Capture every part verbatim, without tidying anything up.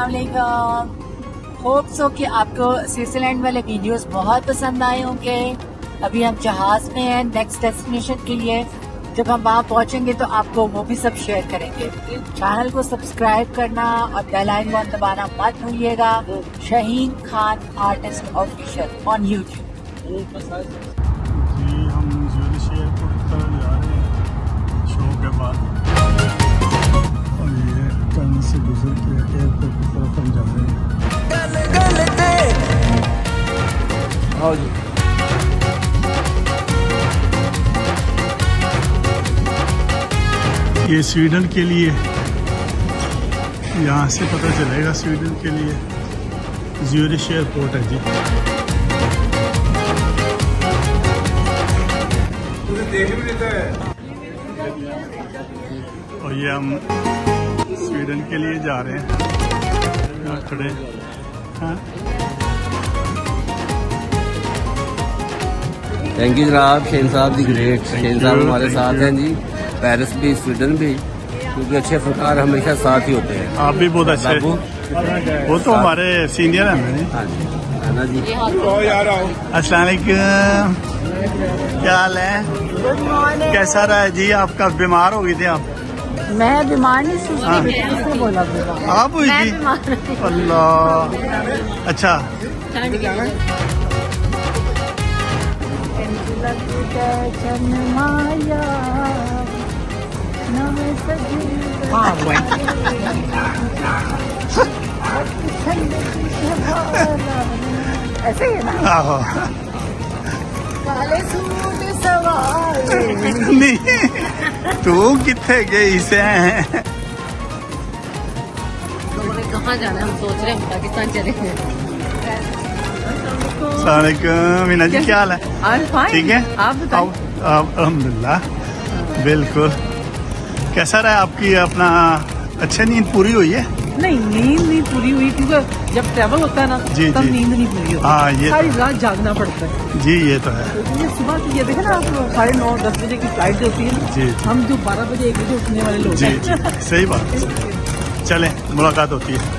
अस्सलाम वालेकुम। Hope so कि आपको स्विट्जरलैंड वाले वीडियोस बहुत पसंद आए होंगे। अभी हम जहाज में हैं नेक्स्ट डेस्टिनेशन के लिए। जब हम वहाँ पहुँचेंगे तो आपको वो भी सब शेयर करेंगे। चैनल को सब्सक्राइब करना और बेल आइकन दबाना मत भूलिएगा। Shaheen Khan artist official on YouTube. जी हम ज्यूरिख एयरपोर्ट की तरफ जा रहे हैं शो के बाद, और ये टर्न से गुजर के एयरपोर्ट की तरफ हम जा रहे हैं। आओ जी। ये स्वीडन के लिए, यहाँ से पता चलेगा स्वीडन के लिए ज्यूरिख एयरपोर्ट है जी। और ये हम स्वीडन के लिए जा रहे हैं। यहाँ खड़े हाँ थैंक यू जनाब। शेन साहब दी ग्रेट। शेन साहब हमारे साथ हैं जी, पेरिस भी स्वीडन भी, क्योंकि अच्छे फनकार हमेशा साथ ही होते हैं। आप भी बहुत अच्छे, वो तो हमारे सीनियर हैं। हाँ जी, है ना जी। अस्सलाम वालेकुम, क्या हाल है? कैसा रहा है जी आपका? बीमार हो गई थी आप? मैं बीमार नहीं थी, बोला आप हुई थी? अल्लाह, अच्छा। ऐसे ही ना? आहो काले सूट सवार नहीं, तू किथे गई से? कहाँ जाना है? हम सोच रहे हैं पाकिस्तान चले गए। अस्सलामुअलैकुम मीना जी, क्या हाल है? ठीक है, आप बताओ। अल्हम्दुलिल्लाह, बिल्कुल। कैसा रहा आपकी अपना? अच्छे नींद पूरी हुई है? नहीं, नींद नहीं पूरी हुई, क्योंकि जब ट्रैवल होता है ना जी, तब जी। नींद नहीं पूरी होती। हाँ, ये सारी रात जागना पड़ता है जी, ये तो है। तो ये सुबह की, ये देखे ना आप, साढ़े नौ दस बजे की फ्लाइट होती है ना। जी। हम जो बारह बजे एक बजे उठने वाले लोग जी हैं। जी, सही बात है। चलें, मुलाकात होती है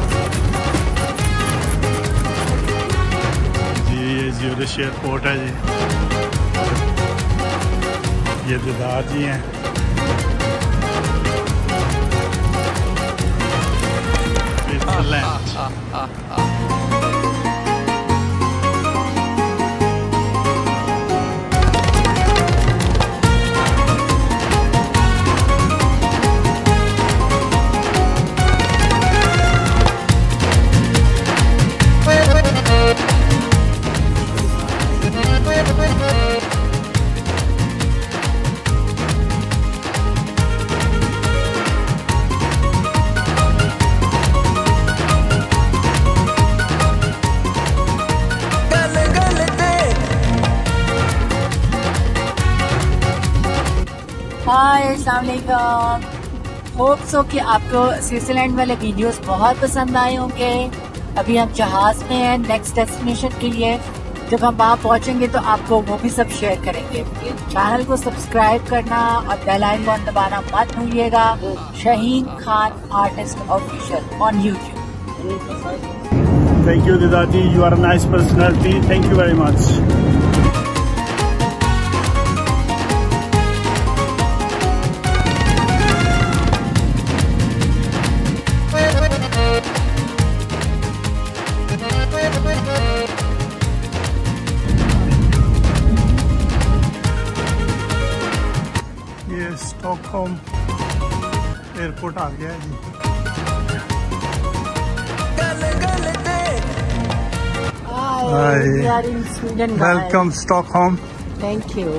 जी। ये ज्यूरिख एयरपोर्ट है जी। ये दिदार जी हैं। हाय, अस्सलाम वालेकुम। होप सो कि आपको स्विट्जरलैंड वाले वीडियोस बहुत पसंद आए होंगे। अभी हम जहाज में हैं नेक्स्ट डेस्टिनेशन के लिए। जब हम वहाँ पहुँचेंगे तो आपको वो भी सब शेयर करेंगे। चैनल को सब्सक्राइब करना और बेल आइकन दबाना मत भूलिएगा। Shaheen Khan artist official on YouTube. Thank you Dida ji, you are a nice personality, thank you very much. ये स्टॉकहोम एयरपोर्ट आ गया है जी। Hi, we are in Sweden. Welcome Stockholm. Thank you.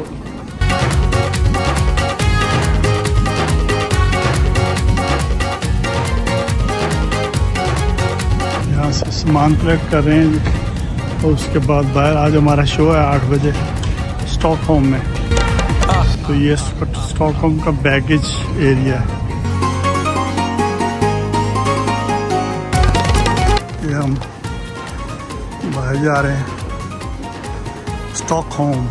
यहाँ से सामान कलेक्ट कर रहे हैं और उसके बाद बाहर। आज हमारा शो है आठ बजे स्टॉकहोम में। तो ये स्टॉकहोम का बैगेज एरिया है। ये हम बाहर जा रहे हैं स्टॉकहोम।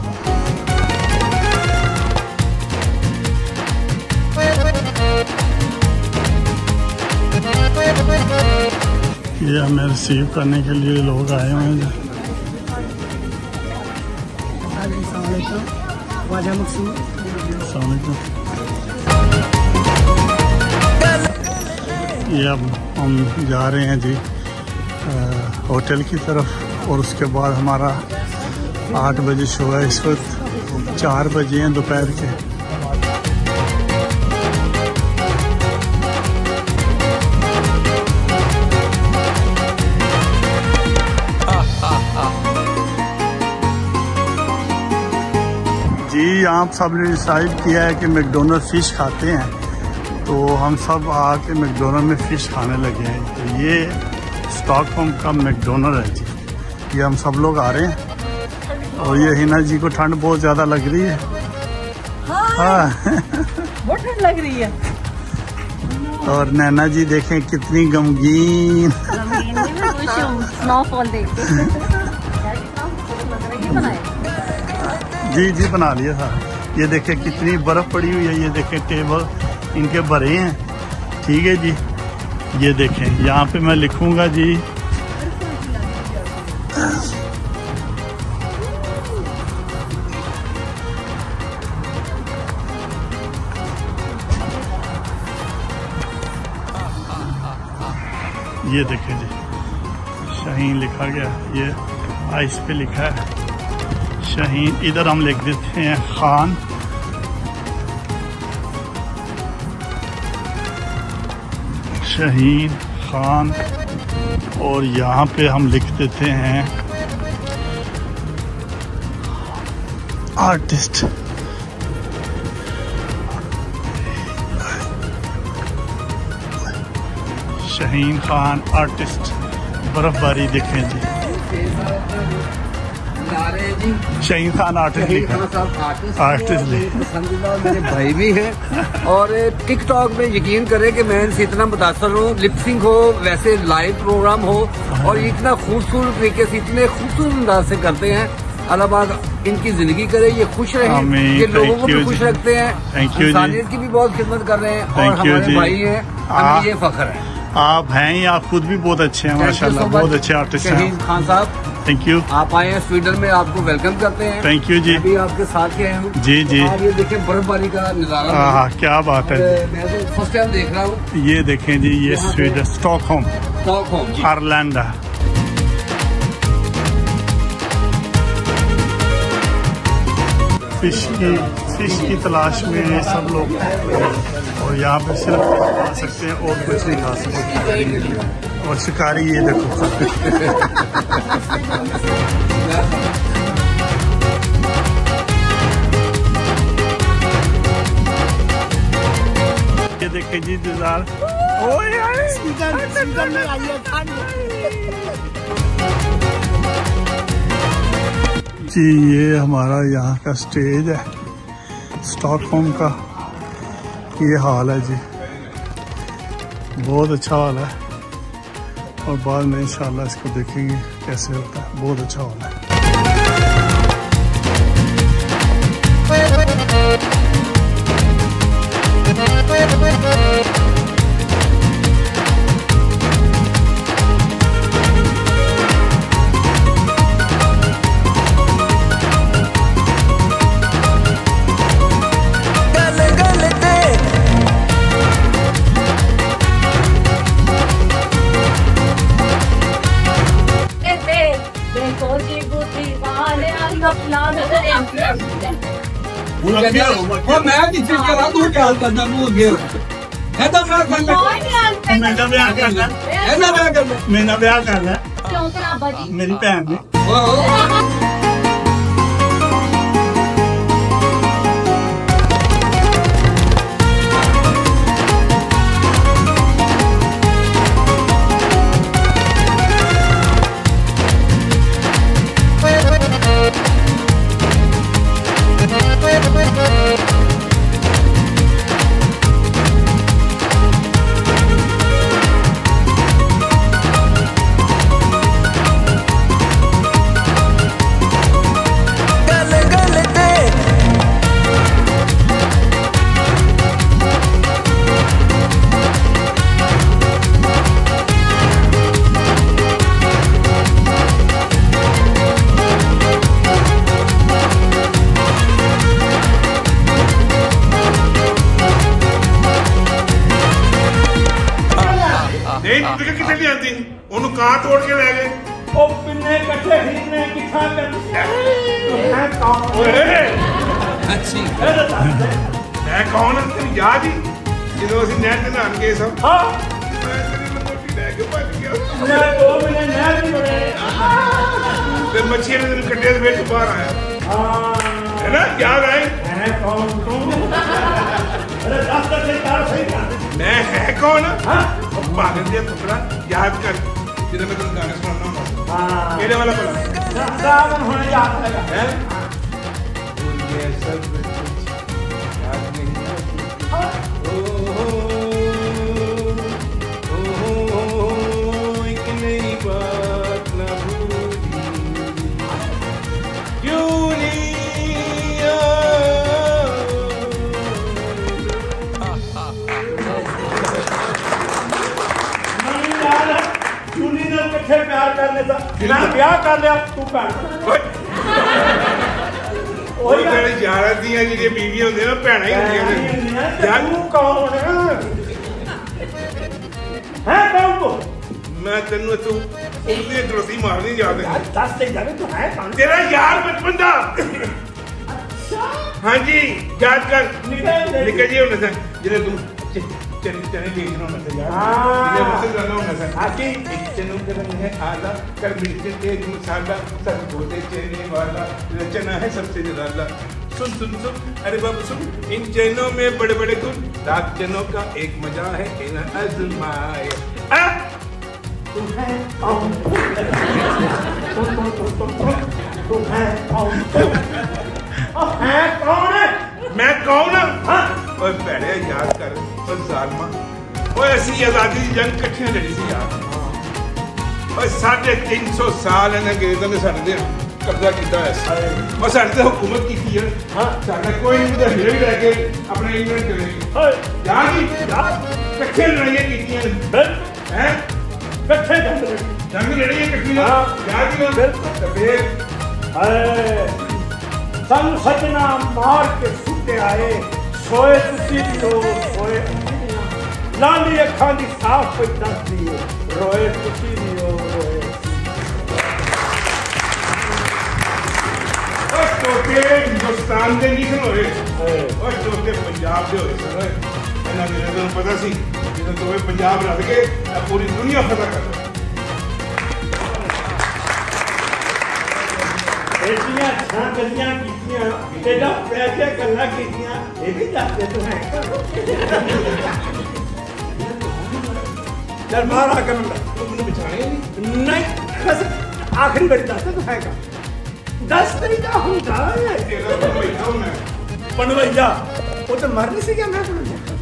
ये हमें रिसीव करने के लिए लोग आए हुए हैं। ये अब हम जा रहे हैं जी होटल की तरफ, और उसके बाद हमारा आठ बजे शो है। इस वक्त चार बजे हैं दोपहर के। जी आप सब ने डिसाइड किया है कि मैकडोनल्ड फ़िश खाते हैं, तो हम सब आके मैकडोनल्ड में फ़िश खाने लगे हैं। तो ये स्टॉकहोम का मैकडोनल्ड है जी। ये हम सब लोग आ रहे हैं, और ये हिना जी को ठंड बहुत ज़्यादा लग रही है। हाँ बहुत ठंड लग रही है। और नैना जी देखें कितनी गमगीन। स्नोफॉल देख जी जी बना लिया था। ये देखें कितनी बर्फ़ पड़ी हुई है। ये देखें टेबल इनके भरे हैं। ठीक है जी, ये देखें यहाँ पे मैं लिखूंगा जी ये देखें जी शाहीन लिखा गया, ये आइस पे लिखा है शाहीन। इधर हम लिख देते हैं खान। शाहीन खान, और यहाँ पे हम लिख देते हैं आर्टिस्ट। शाहीन खान आर्टिस्ट। बर्फबारी देखें जी, शाहीन खान आर्टिस्ट आर्टिस्ट मेरे भाई भी हैं। और टिकटॉक में यकीन करें कि मैं इनसे इतना मुतासर हूँ। लिपसिंग हो, वैसे लाइव प्रोग्राम हो, और इतना खूबसूरत तरीके से इतने खूबसूरत अंदाज से करते हैं। अल्लाह पाक इनकी जिंदगी करे, ये खुश रहे, ये लोगों को भी खुश रखते हैं। इंसानियत की भी बहुत खिदमत कर रहे हैं, और हमारे भाई हैं, हमें ये फख्र है। आप हैं या आप खुद भी बहुत अच्छे हैं माशाल्लाह, बहुत अच्छे आर्टिस्ट हैं। शहीन खान साहब थैंक यू। आप आए हैं स्वीडन में, आपको वेलकम करते हैं। थैंक यू जी। अभी आपके साथ ही आया हूँ जी जी। आप ये देखें बर्फबारी का नजारा। हाँ क्या बात है। मैं तो फर्स्ट टाइम देख रहा हूँ। ये देखें जी, ये स्वीडन स्टॉकहोम स्टॉकहोम जी, आयरलैंड। फिश की फिश की तलाश में सब लोग, और यहाँ पे सिर्फ खा सकते हैं और कुछ नहीं खा सकते। और शिकारी ये देखो ये देखें जी दिलदार। जी ये हमारा यहाँ का स्टेज है स्टॉकहोम का। ये हाल है जी, बहुत अच्छा हाल है, और बाद में इंशाल्लाह इसको देखेंगे कैसे होता है। बहुत अच्छा हाल है। वो मैं नहीं चीज कर रहा, तू क्या करना तू गेर है तो मैं करना मेरा ब्याह करना है ना ब्याह करना मेरा ब्याह करना क्यों तेरा बाजी मेरी भैन ने। अच्छी मैं कौन तेरी याद ही जो असं नहर से नहान गए सब मच्छी ने तेन कटे फिर तू बाहर आया है ना याद आए मैं है कौन पागल दिया पुत्रा याद कर जिधर मैं तुम गाने सुनाना हूँ मेरे वाला बोला याद है सब याद नहीं प्यार करने का मैं ब्याह कर लिया तू भैन ओए तेरे यारां दियां जेह्ड़ियां बीवियां होंदियां ना भैणां ही होंदियां ने यार तू कौन है कौन तू मैं तेनू तू उंगली गलोसी मारनी याद है दस ते जावे तू है कौन तेरा यार बचपन दा हां जी याद कर निकल जी होने से जेह्ड़े तू चने चने बेच रहा हूं यार ये बस करना होना सर आके एक चनों का रंग है आला कर मिर्च तेज मसाला सब बोते चने वाला चना है सबसे निराला सुन सुन सुन अरे बाबू सुन इन चनों में बड़े बड़े गुण रात चनों का एक मजा है इन्हें आजमाए तू है कौन तू है कौन है कौन है मैं कौन हां ओए भैणे याद कर ओ जालमा ओए असि आजादी दी जंग इकट्ठियां लड़ी सी यार ओए साढ़े तीन सौ साल इन्हां अंग्रेज़ां ने साडे ते कब्जा कीता है और साडे ते हुकूमत कीती है हां साडा कोई नहीं उधर हिल लेके अपने इंग्लैंड चले गए यार जी यार इकट्ठे लड़ाइयां कीतियां हैं इकट्ठे जंग जंग लड़ाइयां इकट्ठियां यार जी बिल्कुल फिर हाय सन सजना मार के सुते आए सोए तुसी लो सोए लाली अखां दी साफ पे दसदी रोए तुसी लो रोए ओ टोटे हिंदुस्तान दे नहीं सन होए ओ टोटे पंजाब दे होए सर इन्हां ने तो पता सी ਜਦੋਂ ਦੋਵੇਂ ਪੰਜਾਬ ਰਲ ਕੇ ਪੂਰੀ ਦੁਨੀਆ ਫਤਹ ਕਰ एडियां गलियां कीतियां एडा पैसे गल्लां कीतियां ये भी जानते तो हैं चल बाहर आकर तुमने बिछाने नहीं नहीं बस आखिरी बारी दस तो है का दस तरीका होता है तेरा बनवैया हूं मैं बनवैया वो तो मर नहीं सके मैं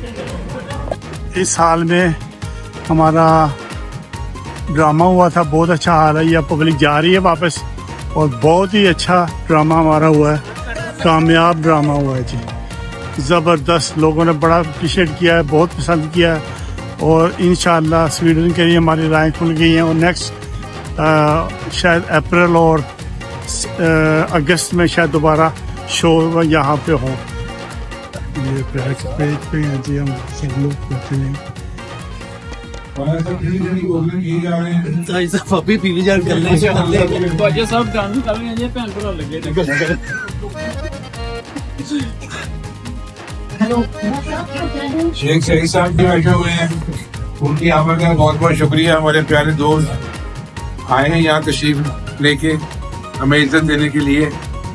इस साल में हमारा ड्रामा हुआ था बहुत अच्छा आ रही है पब्लिक जा रही है वापस और बहुत ही अच्छा ड्रामा हमारा हुआ है कामयाब ड्रामा हुआ है जी ज़बरदस्त लोगों ने बड़ा अप्रिशिएट किया है बहुत पसंद किया है और इंशाअल्लाह स्वीडन के लिए हमारी राय खुल गई हैं और नेक्स्ट शायद अप्रैल और अगस्त में शायद दोबारा शो यहाँ पे हो ये पेज पे हैं जी हम सब लोग बैठे हैं अभी पीवी जार कर ले सब डांस कर रहे हैं ये भैन भरा लगे हेलो शेख सही साहब भी बैठे हुए हैं उनकी आमद का बहुत बहुत शुक्रिया हमारे प्यारे दोस्त आए हैं यहाँ तशरीफ लेके हमें इज्जत देने के लिए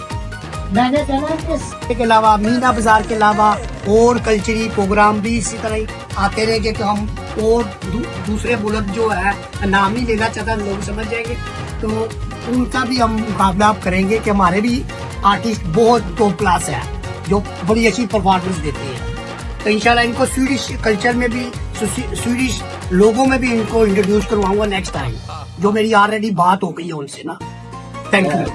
के अलावा मीना बाजार के अलावा और कल्चरल प्रोग्राम भी इसी तरह ही आते रहेंगे तो हम और दू, दूसरे मुल्क जो है नाम ही लेना चाहता है लोग समझ जाएंगे तो उनका भी हम मुकाबला करेंगे कि हमारे भी आर्टिस्ट बहुत टॉप क्लास है जो बड़ी अच्छी परफॉर्मेंस देते हैं तो इंशाल्लाह इनको स्वीडिश कल्चर में भी स्वीडिश लोगों में भी इनको इंट्रोड्यूस करवाऊंगा नेक्स्ट टाइम जो मेरी ऑलरेडी बात हो गई है उनसे ना थैंक यू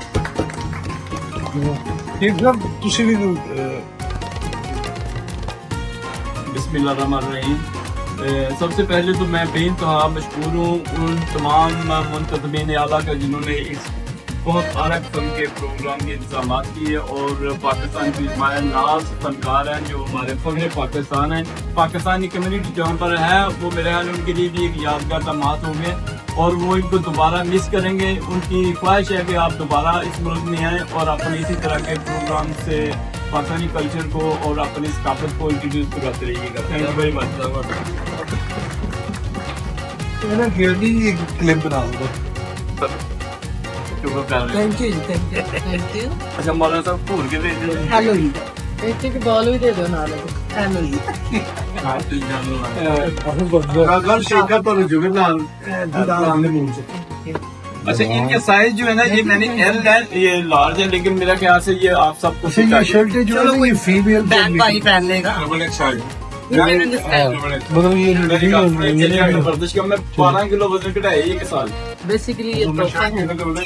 बिस्मिल्लाहिर्रहमानिर्रहीम सबसे पहले तो मैं बेइंतहा मशकूर हूँ उन तमाम मुंतज़मीन आला का जिन्होंने इस बहुत आला किस्म के प्रोग्राम के इंतजाम किए और पाकिस्तान की हमारे नाज फनकार हैं जो हमारे फ़ख्र पाकिस्तान हैं पाकिस्तानी कम्युनिटी जहाँ पर है वो मेरे ख्याल उनके लिए भी एक यादगार लम्हात होंगे और वो इनको दोबारा मिस करेंगे। उनकी ख्वाहिश है कि आप दोबारा इस मुल्क में आएँ और अपने इसी तरह के प्रोग्राम से पाकिस्तानी कल्चर को और अपनी सकाफत को इंट्रोड्यूस करते रहिएगा। Thank you very much. Clip बना दो। Thank you thank you thank you. अच्छा मौलाना साहब भूल के दे दो। हेलो जी एक एक बॉल भी दे दो ना। हेलो जी अच्छा इनके साइज जो है ना ये मैंने एल है ये लार्ज है, लेकिन मेरा ख्याल से ये आप सबको शर्ट जो है कोई फीमेल भाई पहन लेगा। मतलब ये वर्जिश का मैं बारह किलो वजन घटाया एक साल। बेसिकली ये तोहफा है।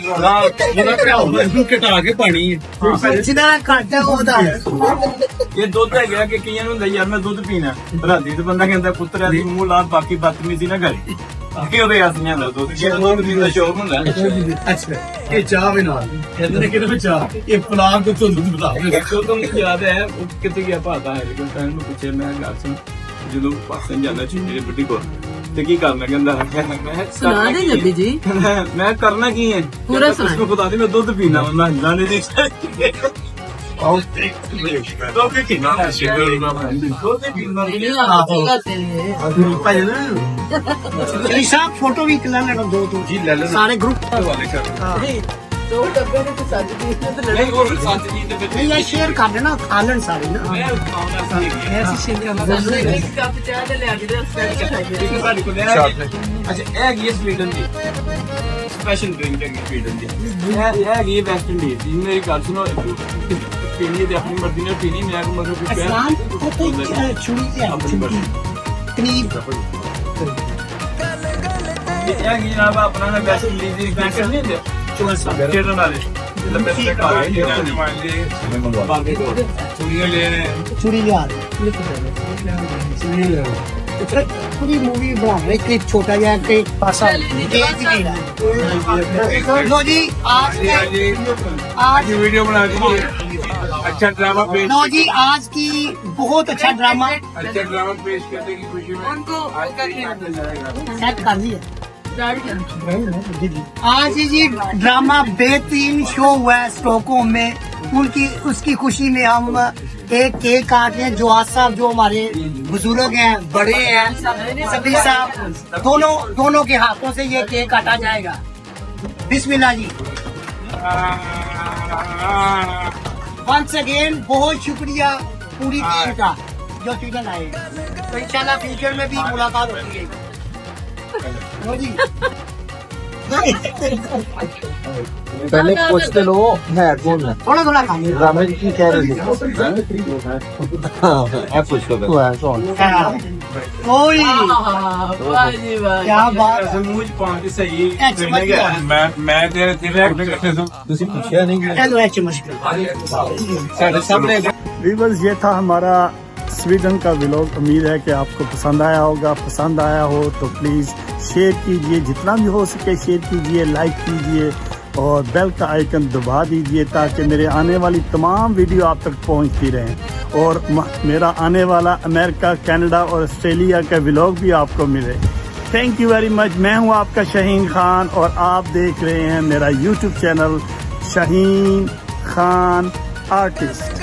कटा के पानी जितना घट है वो बता। ये दुध है गया कि कई यार मैं दुध पीना राती तो बंदा कहता पुत्र मुंह ला बाकी बदतमीजी ना करी चाह भी ना चाह ये पुलाव तो तो मुझे याद है कितने गया पता है, लेकिन फ्रेंड में पूछे मैं घर से जो पाकिस्तान जाना चाहिए मेरी बेटी को तो की करना कहता सुना दे जल्दी जी मैं करना की है पूरा उसको बता दी मैं दुध पीना मैं जाने दी साहब फोटो भी खिला लेना दो दो जी ले सारे ग्रुप दो डब्बे में तो साथ दी नहीं वो साथ दी तो नहीं ये शेयर कर देना खा लेना सारे ना मैं ऐसी शेयर करना। एक कप चाय ले आ गए अच्छा एक ये स्वीडन की स्पेशल ड्रिंक है स्वीडन की ये ये वेस्ट इंडीज मेरी गल सुनो पीनी है अपनी मर्जी ने पीनी मैं मतलब आसान को तो छुरी से अपनी मर्जी करीब ये जनाब अपना ना वेस्ट इंडीज की बैठ कर नहीं दे चेरन वाले लंबे से का है ये मान लिए चुड़ियां ले रहे हैं छुरी यार चुड़ी ले पूरी मूवी बना रहे क्लिप छोटा या क्लिप पासा लो जी आज आज वीडियो बना दी अच्छा ड्रामा पेश लो जी आज की बहुत अच्छा ड्रामा अच्छा ड्रामा पेश करने की खुशी में उनको सेट कर लिया आज जी ड्रामा बेहतरीन शो हुआ है स्टॉकहोम में। उनकी उसकी खुशी में हम एक केक काट रहे हैं। जवाद साहब जो हमारे बुजुर्ग हैं बड़े हैं सभी साहब दोनों दोनों के हाथों से ये केक काटा जाएगा। बिस्मिल्लाह जी। वंस अगेन बहुत शुक्रिया पूरी टीम का जो स्वीडन आए। तो इंशाल्लाह फ्यूचर में भी मुलाकात होती है। पहले पूछते लो है कौन है थोड़ा थोड़ा खाइए। रामेश की कह रही है आप पूछ लो कोई वाह जी वाह क्या बात समूह पांच सही मैं मैं तेरे तेरे एक्टिंग करते थे तुसी पूछया नहीं हेलो एच मुश्किल साढ़े सामने व्यूअर्स ये था हमारा स्वीडन का व्लॉग। उम्मीद है कि आपको पसंद आया होगा। पसंद आया हो तो प्लीज़ शेयर कीजिए, जितना भी हो सके शेयर कीजिए, लाइक कीजिए और बेल का आइकन दबा दीजिए ताकि मेरे आने वाली तमाम वीडियो आप तक पहुंचती रहें और मेरा आने वाला अमेरिका, कनाडा और ऑस्ट्रेलिया का व्लॉग भी आपको मिले। Thank you very much. मैं हूं आपका शाहीन खान और आप देख रहे हैं मेरा YouTube channel Shaheen Khan artist.